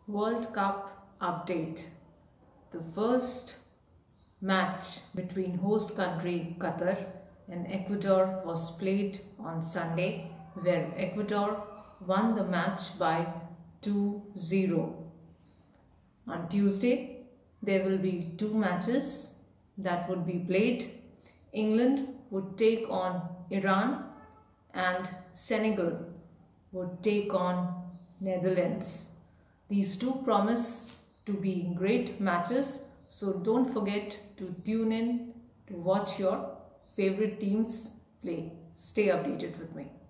World Cup update. The first match between host country Qatar and Ecuador was played on Sunday, where Ecuador won the match by 2-0. On Tuesday, there will be two matches that would be played. England would take on Iran and Senegal would take on Netherlands. These two promise to be great matches, so don't forget to tune in to watch your favorite teams play. Stay updated with me.